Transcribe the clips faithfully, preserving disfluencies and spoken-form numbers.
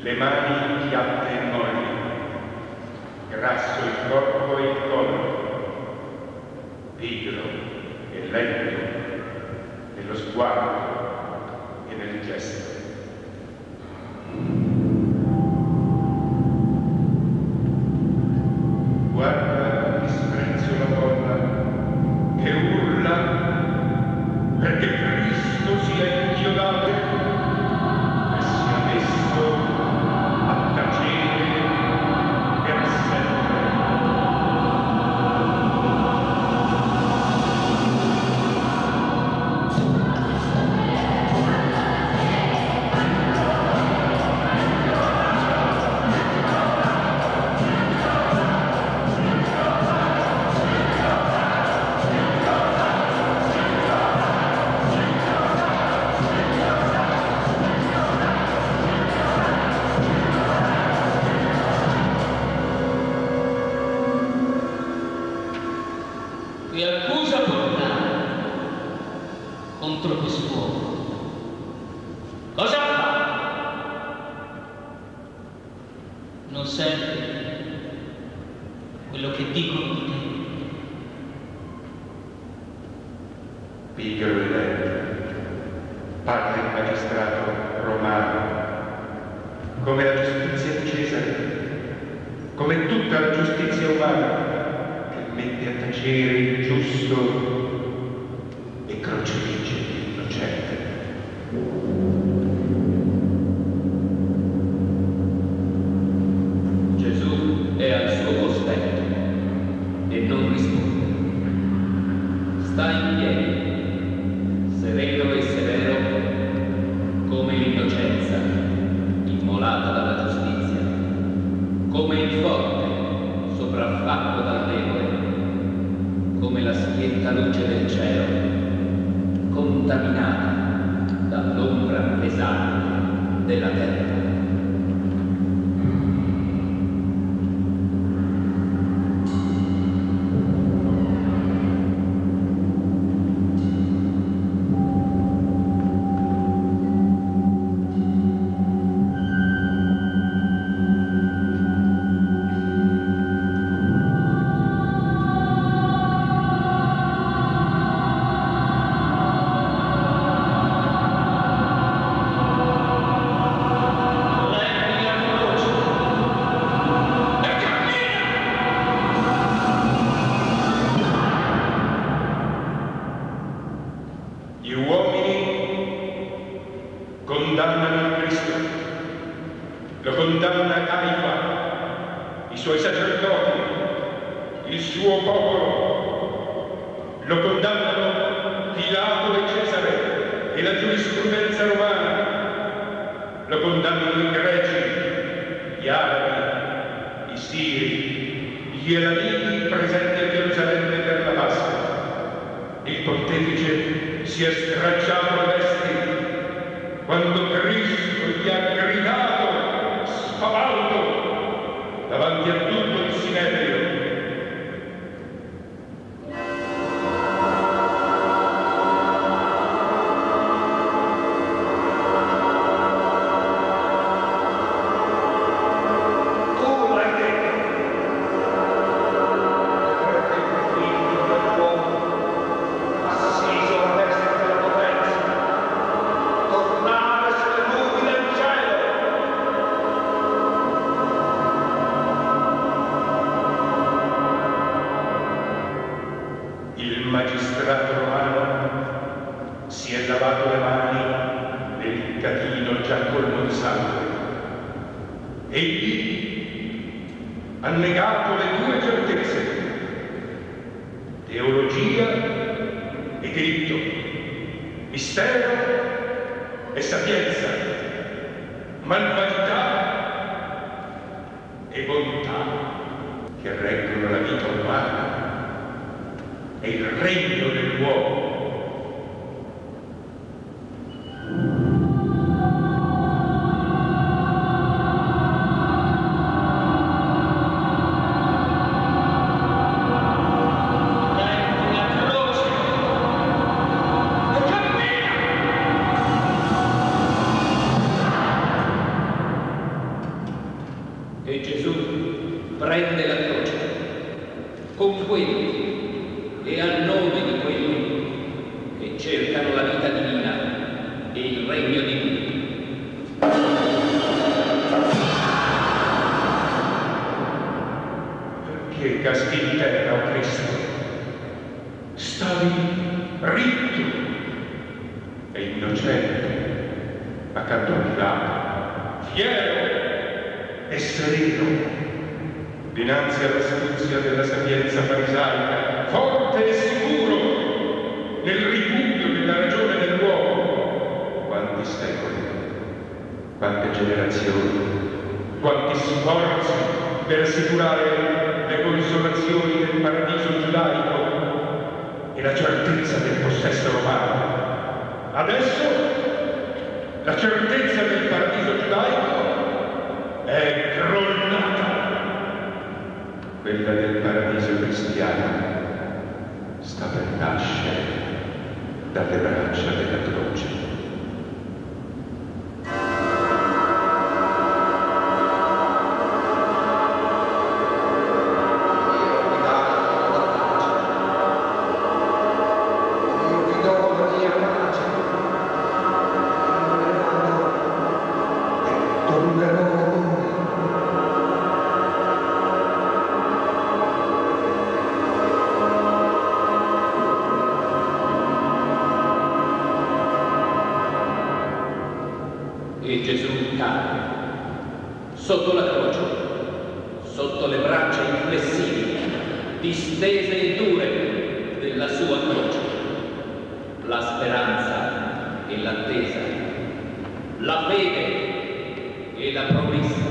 le mani piatte e molli, grasso il corpo e il collo, pigro e lento nello sguardo e nel gesto. Guarda in disprezzo la donna che urla perché Cristo sia inchiodato e sia messo a tacere per sempre. Che accusa portare contro quest'uomo? Cosa fa? Non senti quello che dicono di te? Pigro e lento, parla il magistrato romano, come la giustizia di Cesare, come tutta la giustizia umana, mette a tacere il giusto e crocifigge l'innocente. Gesù è al suo cospetto e non risponde. Sta in piedi, sereno e severo, come l'innocenza immolata dalla giustizia, come il forte sopraffatto dal debole, come la schietta luce del cielo, contaminata dall'ombra pesante della terra. Gli uomini condannano Cristo, lo condanna Caifa, i suoi sacerdoti, il suo popolo, lo condannano Pilato e Cesare e la giurisprudenza romana, lo condannano i greci, gli arabi, i siri, gli elamiti presenti a Gerusalemme per la Pasqua. Il pontefice si è stracciato le vesti quando Cristo gli ha gridato spavaldo davanti a tutto il Sinedrio. Il magistrato romano si è lavato le mani nel catino già colmo di sangue. Egli ha negato le due certezze, teologia e diritto, mistero e sapienza, malvagità e bontà che reggono la vita umana e il regno dell'uomo. E Gesù prende la croce con quelli e a nome di quelli che cercano la vita divina e il regno di Dio. Perché caschi in terra, o Cristo? Stavi ritto e innocente accanto al lato, fiero e sereno dinanzi all'astuzia della sapienza farisaica, forte e sicuro nel ripudio della ragione dell'uomo. Quanti secoli, quante generazioni, quanti sforzi per assicurare le consolazioni del paradiso giudaico e la certezza del possesso romano. Adesso la certezza del paradiso giudaico è crollata. Quella del paradiso cristiano sta per nascere dalle braccia della croce. E Gesù cade sotto la croce, sotto le braccia inflessibili, distese e dure della sua croce. La speranza e l'attesa, la fede e la promessa.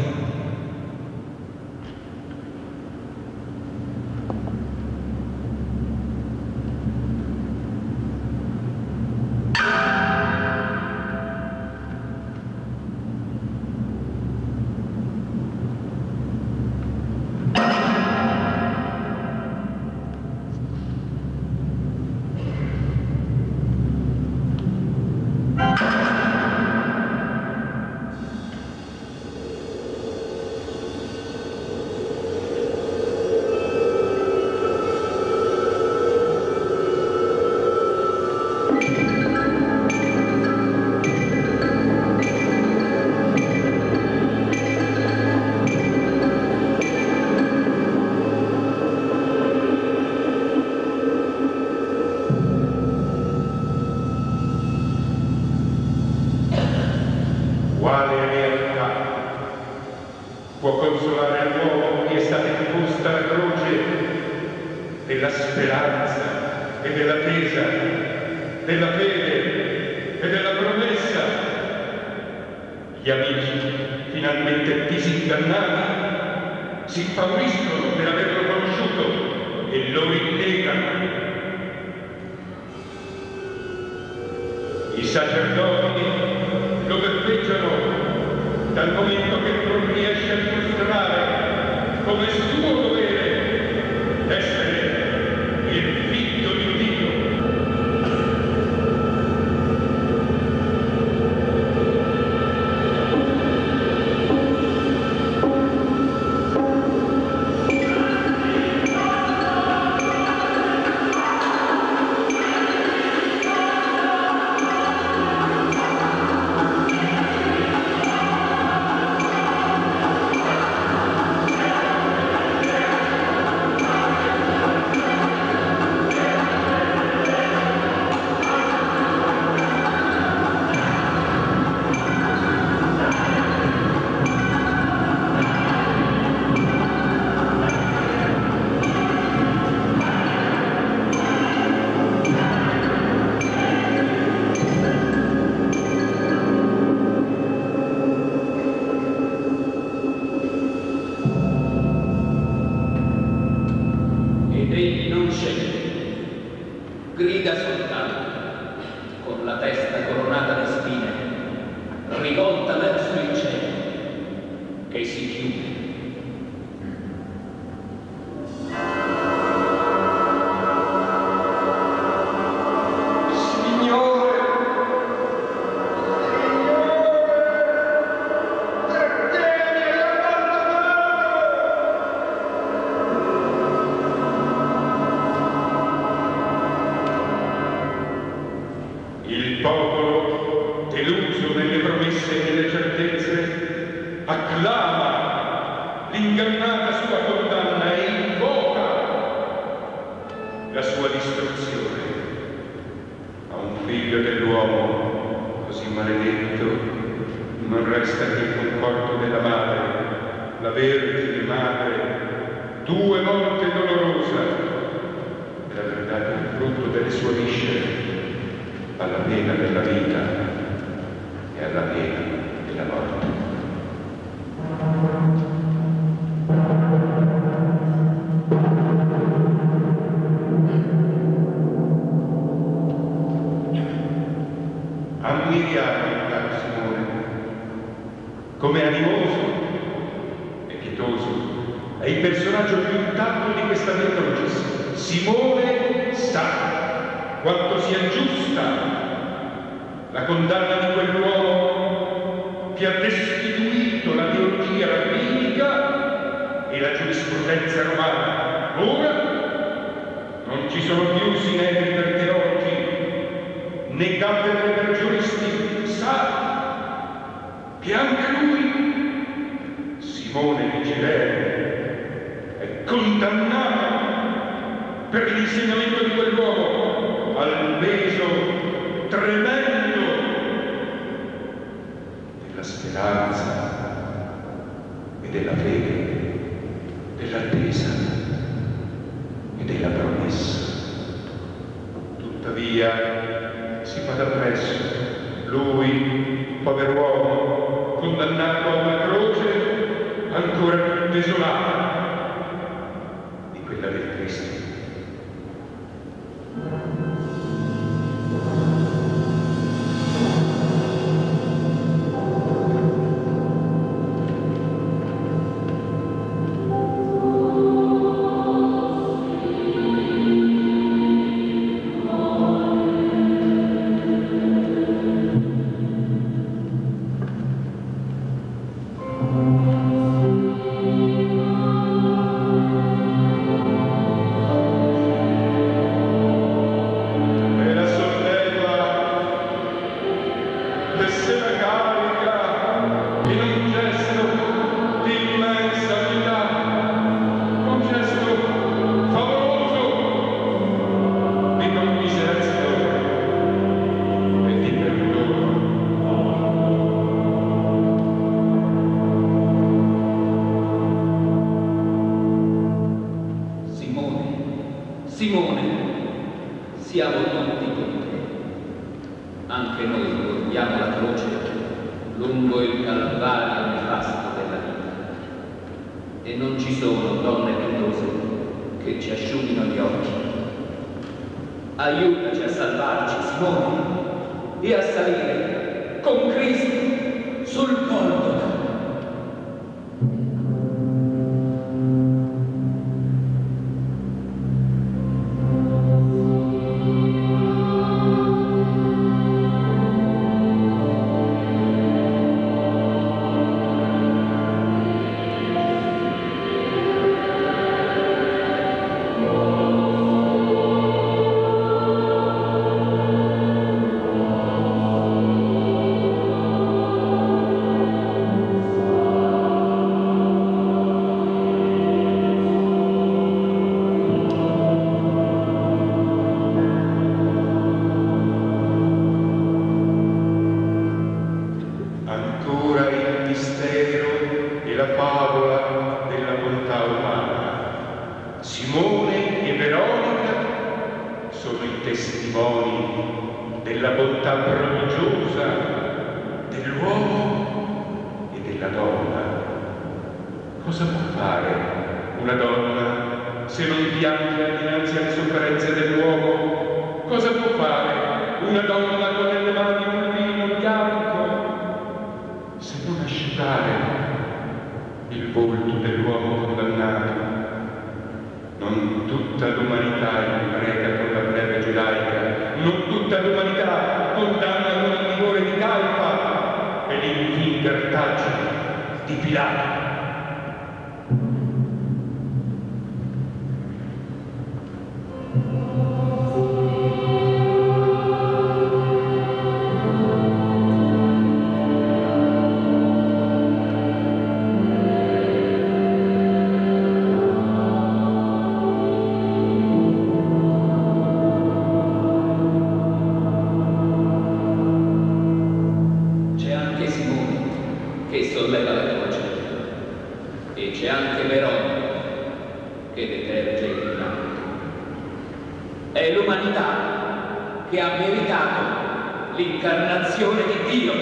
Quale realtà può consolare all'uomo che è stata imposta la croce della speranza e dell'attesa, della fede e della promessa? Gli amici, finalmente disingannati, si infauriscono per averlo conosciuto e lo rinnegano. I sacerdoti lo beffeggiano dal momento che non riesce a dimostrare come suo dovere essere il figlio di Dio. Grida soltanto, con la testa coronata di spine, rivolta verso il cielo, che si chiude. Signore, perché mi hai abbandonato? proclama l'ingannata sua condanna e invoca la sua distruzione. A un figlio dell'uomo così maledetto non resta che il conforto della madre, la Vergine Madre, due volte dolorosa, per aver dato il frutto delle sue viscere alla pena della vita e alla pena della morte. Ammiriamo il caro Simone come animoso e pietoso. È il personaggio più intatto di questa Via Simone sa quanto sia giusta la condanna di quell'uomo che ha destituito la teologia rabbinica e la giurisprudenza romana. Ora non ci sono più sinedri per teologi né cattedre per giuristi. Sa che anche lui, Simone Vigilere, è condannato per l'insegnamento di quell'uomo al peso tremendo della speranza e della fede, dell'attesa e della promessa. Tuttavia si fa da presso, lui, pover'uomo, condannato a una croce ancora più desolata di quella del Cristo. Aiutaci a salvarci, Simone, e a salire con Cristo sul Golgota. E c'è anche Veronica che deterge il pianto. È l'umanità che ha meritato l'incarnazione di Dio.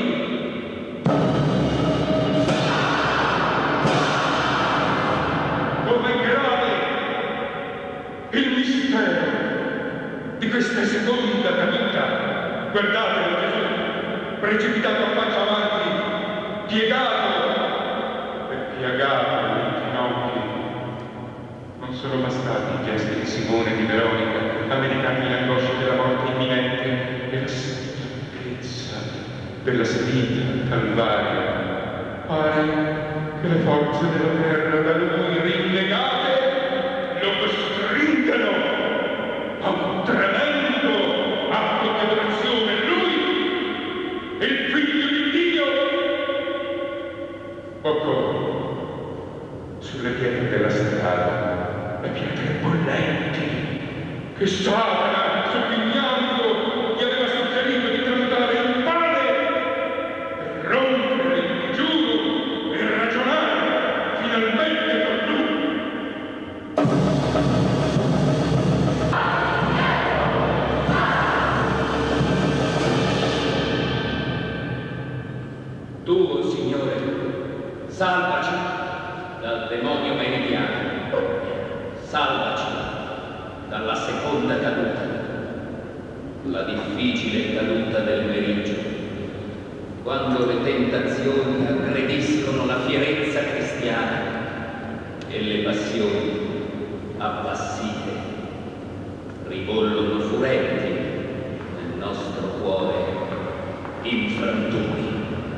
Come grave il mistero di questa seconda caduta. Guardate Gesù, precipitato a faccia avanti, piegato e piegato nei ginocchi. Non sono bastati i gesti di Simone e di Veronica a medicargli l'angoscia della morte imminente e la stanchezza della salita al Calvario. Pare che le forze della terra da lui rinnegate lo costringano a un tremendo atto di adorazione. Lui, il figlio di Dio, poco sulle pietre della strada, le pietre bollenti che Satana, soggignando, gli aveva suggerito di tramutare in pane per rompere il digiuno e ragionare finalmente con lui. Tu, Signore, salvaci dal demonio meridiano, salvaci dalla seconda caduta, la difficile caduta del meriggio, quando le tentazioni aggrediscono la fierezza cristiana e le passioni appassite ribollono furenti nel nostro cuore infranturi.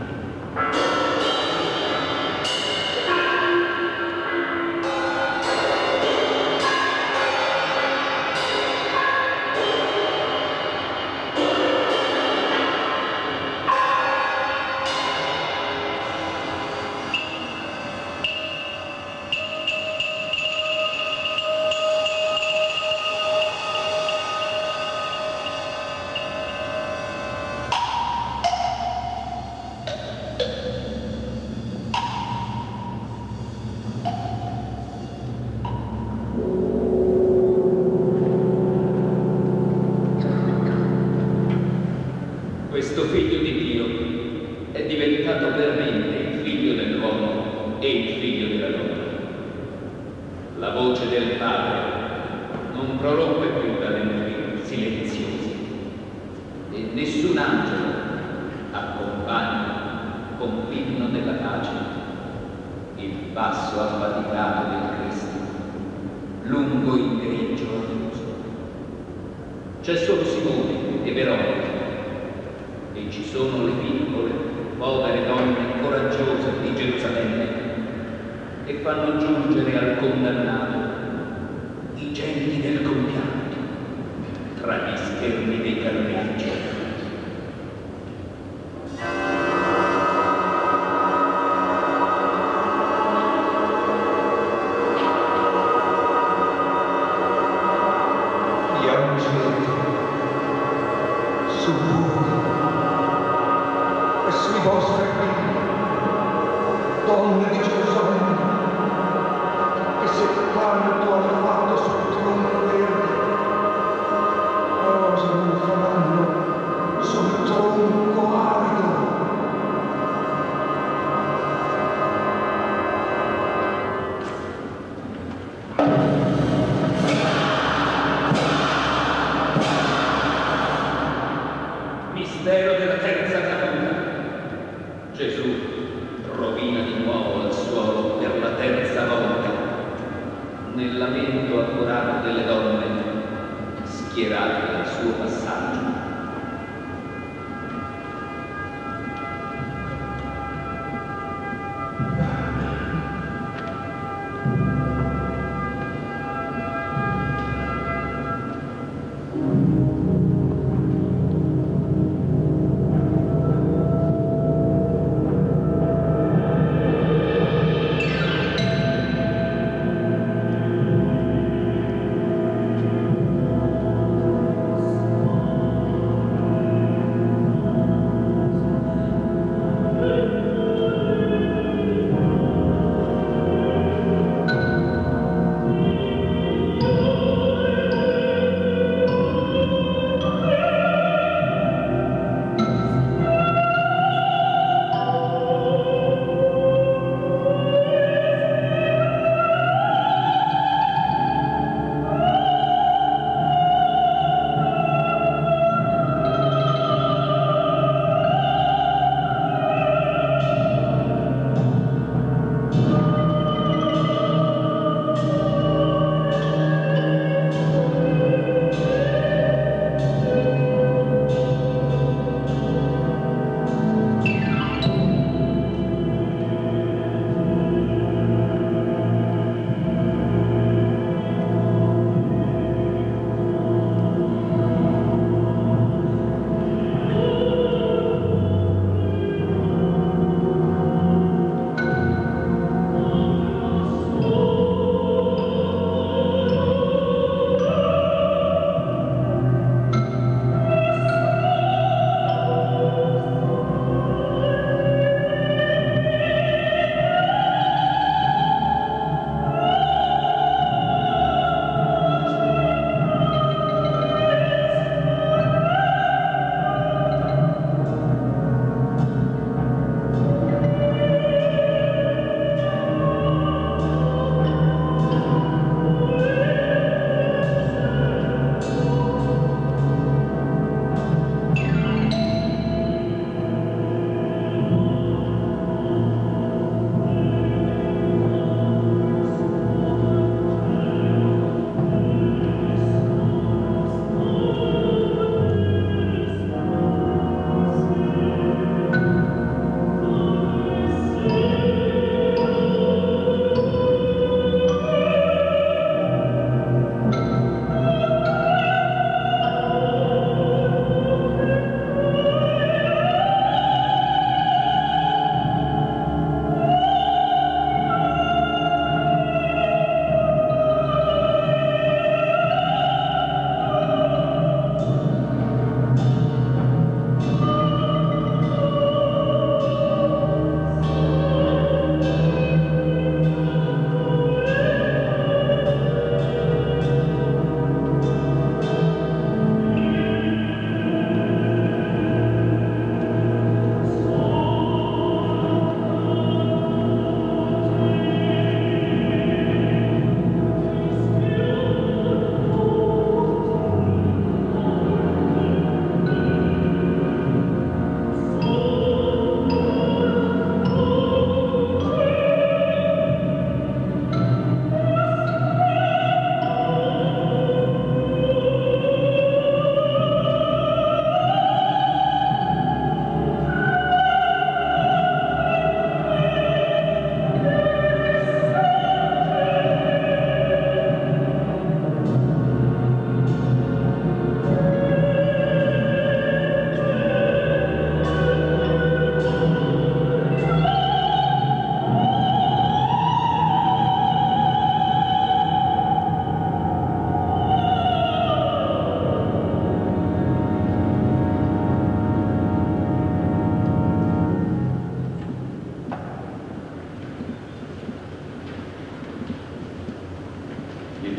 Questo figlio di Dio è diventato veramente il figlio dell'uomo e il figlio della donna. La voce del Padre non prorompe più da dentri silenziosi e nessun angelo accompagna con l'inno della pace il passo affaticato del Cristo lungo il meriggio arnoso. C'è solo Simone e Veronica, e ci sono le piccole, povere donne coraggiose di Gerusalemme che fanno giungere al condannato i gemiti del compianto tra gli schermi dei carnefici. Mistero della terza caduta. Gesù rovina di nuovo al suolo per la terza volta, nel lamento accorato delle donne schierate al suo passaggio.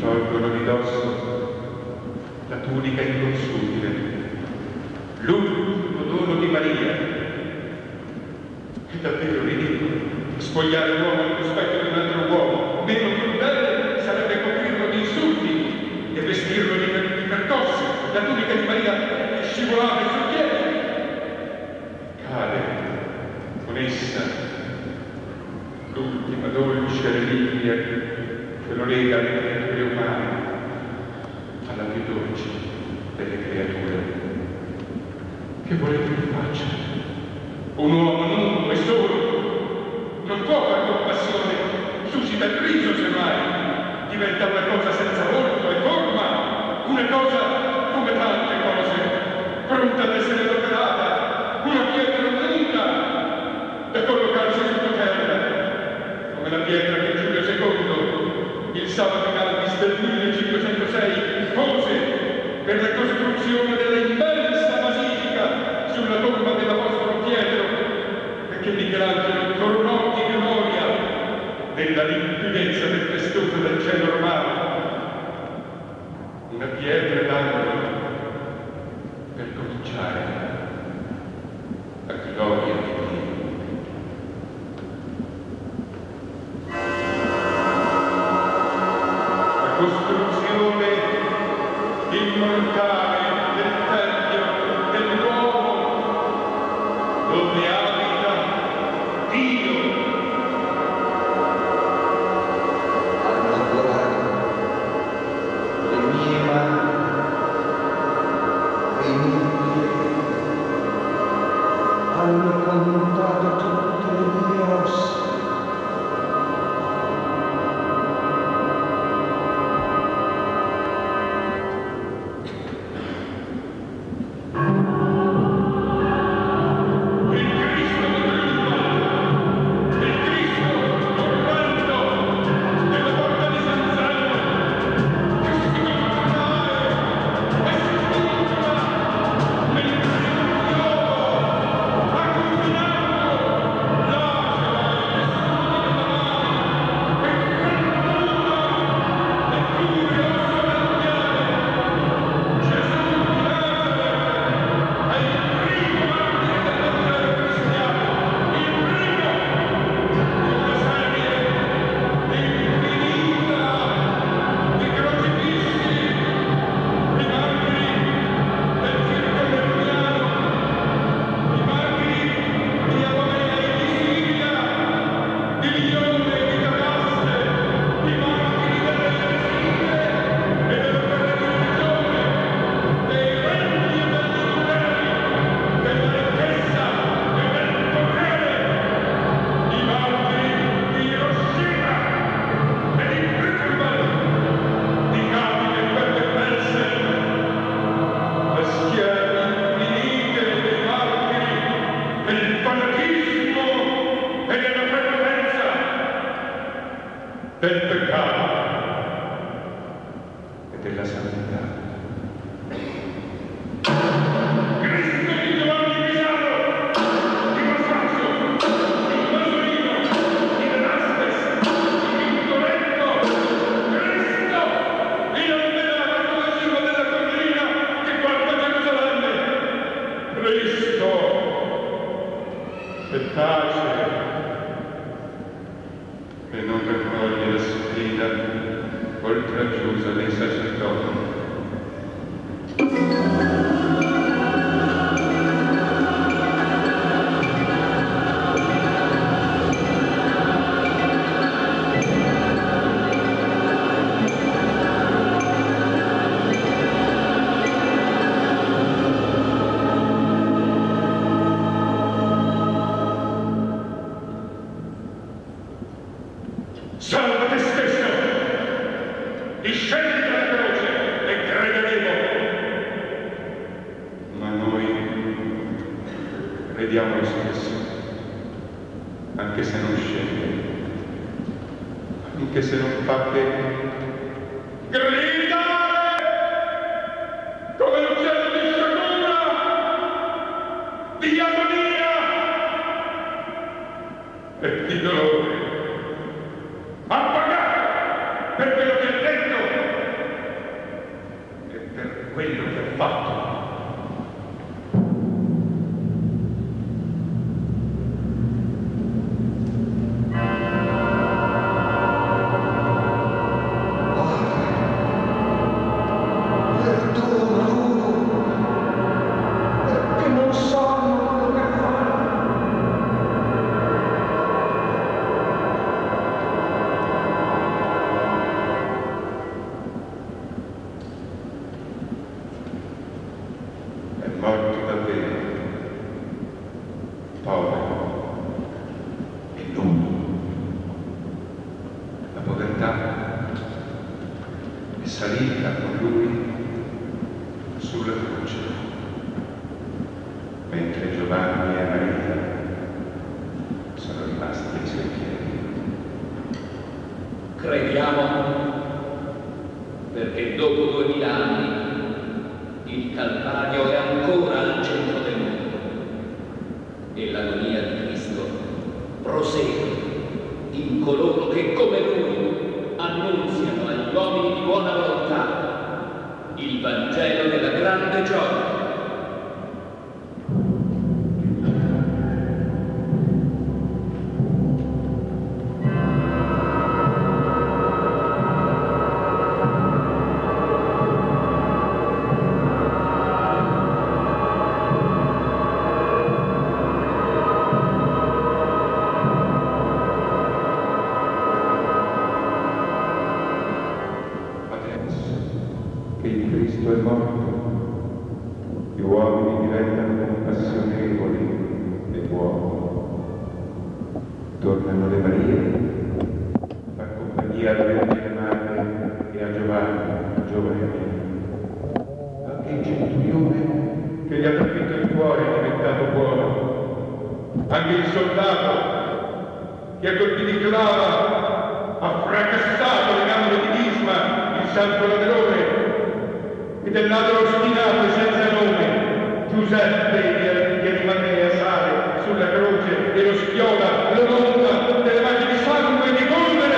tolgono di dosso la tunica inconsumibile, l'ultimo dono di Maria. È davvero ridicolo spogliare l'uomo al cospetto di un altro uomo. Meno crudele sarebbe coprirlo di insulti e vestirlo di, di percosse. La tunica di Maria è scivolata sui piedi. Cade con essa l'ultima dolce reliquia che lo lega alle creature umane, alla più dolce delle creature. Che volete che faccia? Un uomo nudo e solo non può far compassione, suscita il riso semmai, diventa una cosa senza volto e forma, una cosa come tante cose, pronta ad essere adoperata, una pietra nuda da collocarsi sottoterra, come la pietra che Giulio secondo, il sabato Calvis del millecinquecentosei, pose per la costruzione dell'immensa basilica sulla tomba dell'Apostolo Pietro, perché Michelangelo coronò di gloria della limpidezza del festoso del cielo romano una pietra d'angolo per cominciare la gloria di Dio. La costruzione immortale del Tempio dell'uomo dove abita Dio. Hanno lavorato le mie mani, venite, hanno contato tutte le mie ossa. Del peccato e della santità. Cristo di Giovanni Pisano, di Masaccio, di Masolino, di Velázquez, di Tintoretto, Cristo, in almeno la parte cima della collina che guarda Gerusalemme. Cristo, che tace e non raccoglie la sfida oltraggiosa dei sacerdoti. Salva te stesso! Discendi dalla croce e crederemo! Ma noi crediamo lo stesso, anche se non scende, anche se non fa che gridare come l'uccello di sciagura, di agonia e di dolore. Ha pagato per quello che ha detto portava e salita con lui sulla croce, mentre Giovanni e Maria sono rimasti ai suoi piedi. Crediamo perché dopo duemila anni il Calvario è ancora al centro del mondo e l'agonia di Cristo prosegue in coloro che come Lui annunziano agli uomini di buona volontà il Vangelo della grande gioia. Che il Cristo è morto, gli uomini diventano compassionevoli e buoni. Tornano le Marie, fa compagnia alla Vergine Madre e a Giovanni, giovane figlio. Anche il centurione che gli ha capito il cuore è diventato buono. Anche il soldato che a colpi di clava ha fracassato le gambe di Disma, il santo ladrone, e del ladro ostinato e senza nome, Giuseppe che di Matteo sale sulla croce e lo schioda, lo monta delle mani di sangue e di polvere.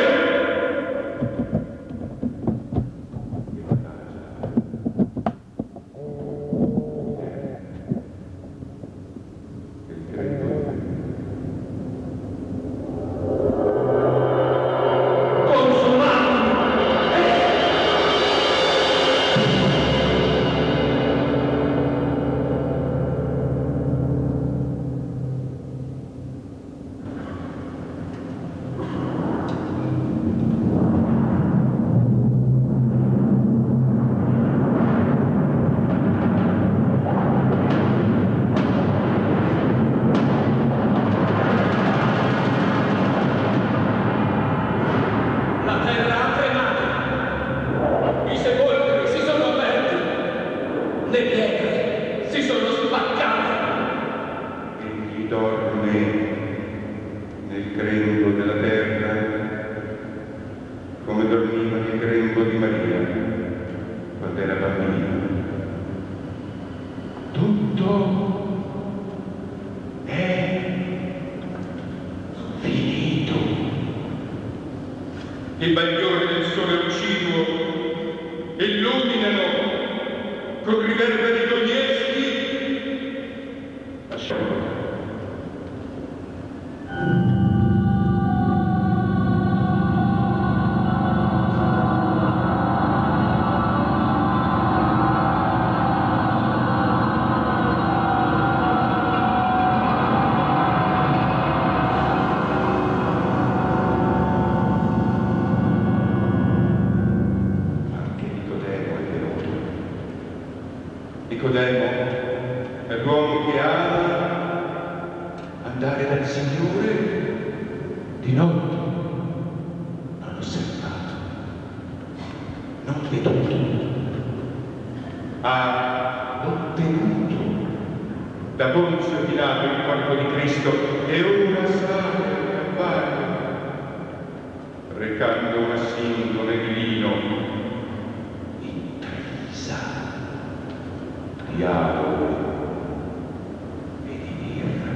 Il credo il bagliore del sole luciduo illuminano con riverberi toglieschi. Lasciamo. Nicodemo è l'uomo che ama andare dal Signore di notte, non osservato, non veduto, ha ottenuto da Ponzio Pilato il corpo di Cristo e ora sale al cavallo, recando una sindone di vino diavolo e di birra.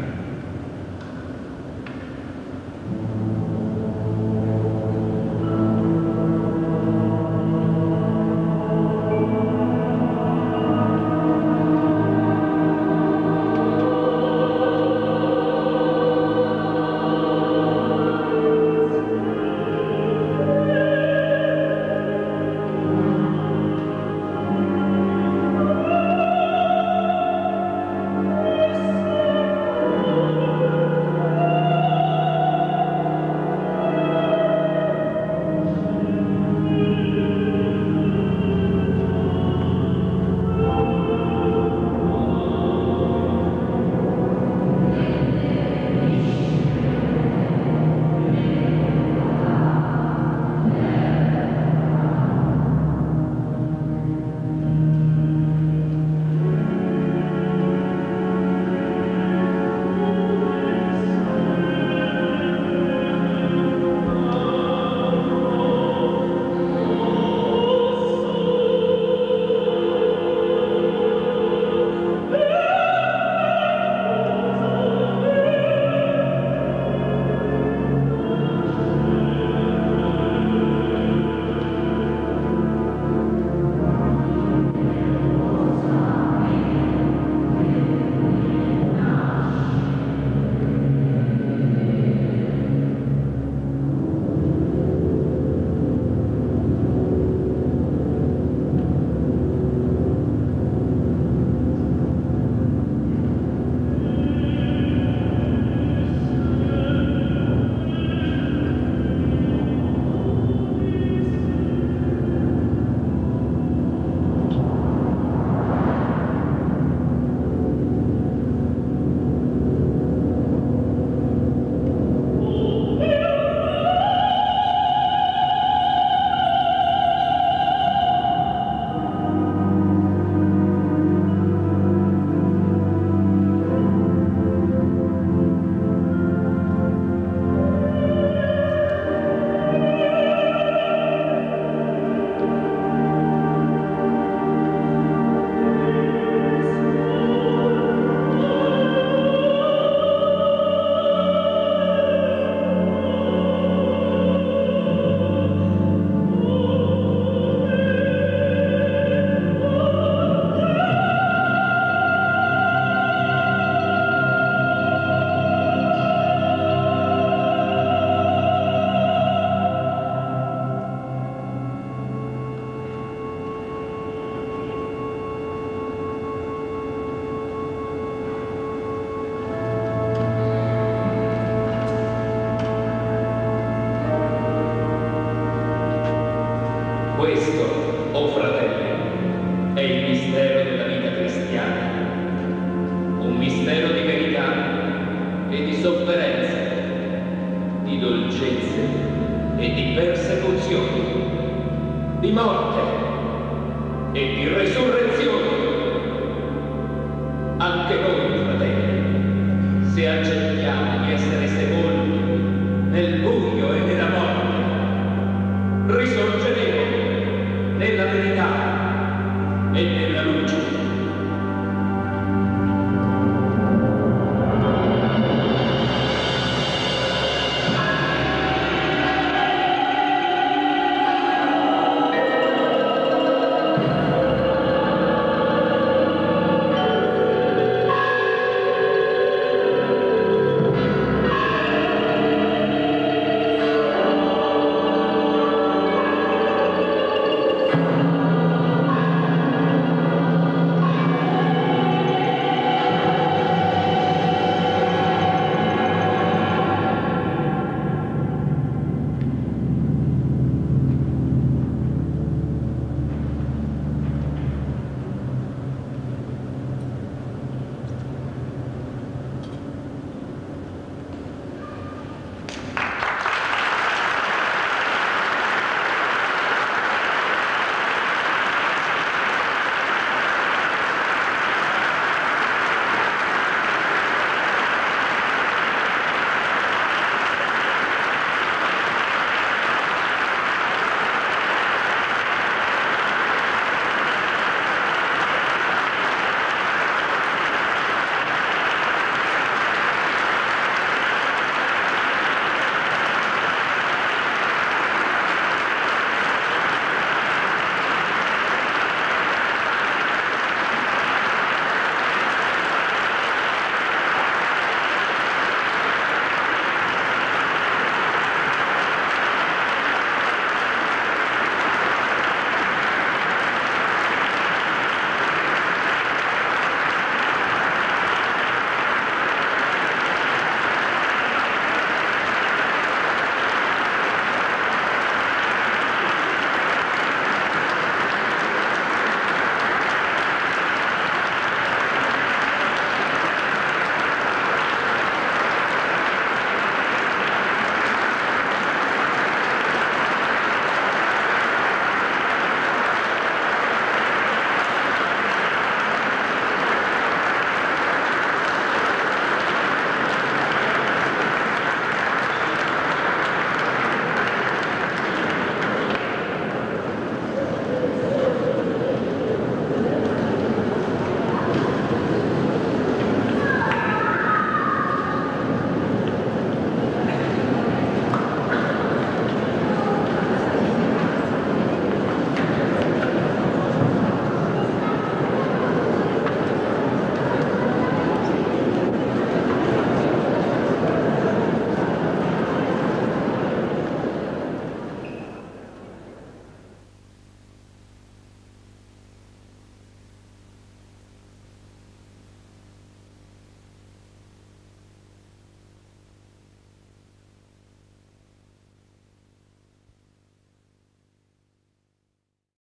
confusione, di morte e di resurrezione. Anche noi